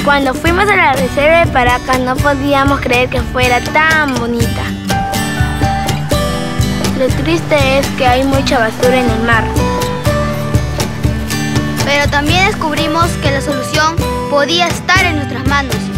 Cuando fuimos a la reserva de Paracas no podíamos creer que fuera tan bonita. Lo triste es que hay mucha basura en el mar. Pero también descubrimos que la solución podía estar en nuestras manos.